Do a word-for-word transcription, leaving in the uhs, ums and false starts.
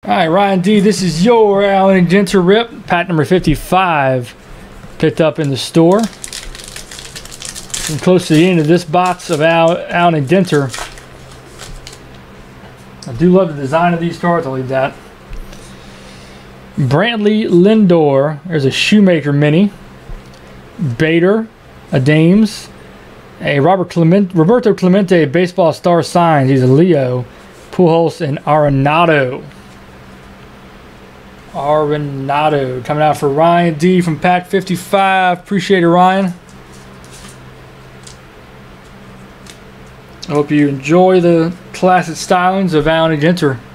Alright, Ryan D, this is your Allen and Ginter rip, pack number fifty-five, picked up in the store. And close to the end of this box of Al Allen and Ginter. I do love the design of these cards, I'll leave that. Brantley Lindor, there's a Shoemaker mini. Bader, a Dames. A Robert Clement, Roberto Clemente, baseball star signs, he's a Leo. Pujols and Arenado. Arenado coming out for Ryan D from pack fifty-five. Appreciate it, Ryan. I hope you enjoy the classic stylings of Allen and Ginter.